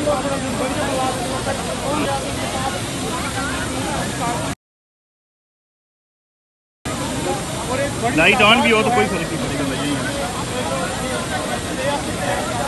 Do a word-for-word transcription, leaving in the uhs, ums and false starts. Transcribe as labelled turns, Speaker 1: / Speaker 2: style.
Speaker 1: Light on भी हो तो कोई फर्क नहीं पड़ेगा भाई।